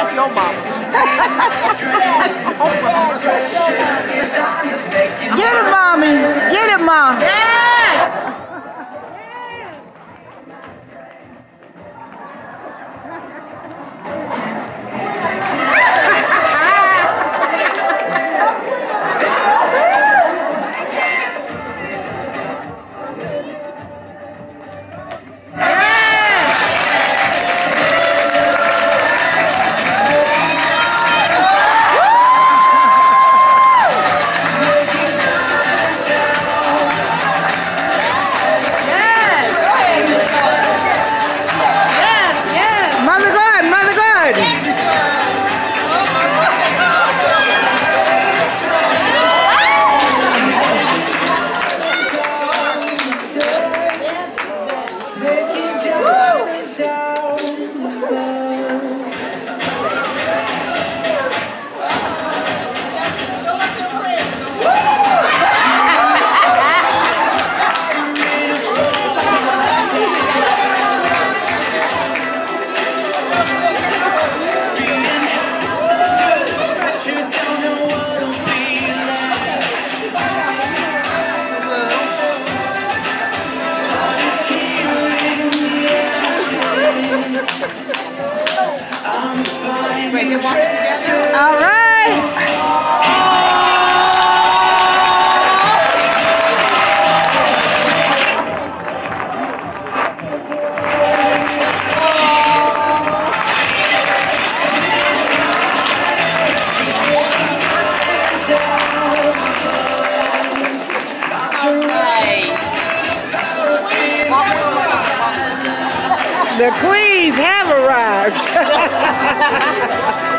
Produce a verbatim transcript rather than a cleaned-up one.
That's your mama. That's your mama. Get it, mommy. Get it, mom. Yeah. Wait, they're walking together? All right. The queens have arrived.